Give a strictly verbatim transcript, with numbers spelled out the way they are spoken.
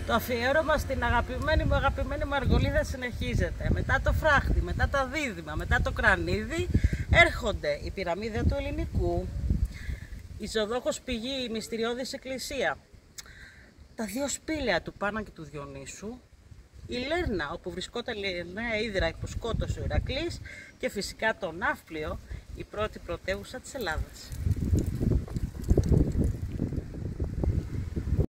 Το αφιέρωμα στην αγαπημένη μου αγαπημένη Μαργολίδα συνεχίζεται. Μετά το φράχτη, μετά τα δίδυμα, μετά το κρανίδι έρχονται η πυραμίδα του Ελληνικού, η Ζωδόχος πηγή, η μυστηριώδης εκκλησία, τα δύο σπήλαια του Πάνα και του Διονύσου, η Λέρνα όπου βρισκόταν η νέα Ύδρα που σκότωσε ο Ηρακλής και φυσικά το Ναύπλιο, η πρώτη πρωτεύουσα της Ελλάδας.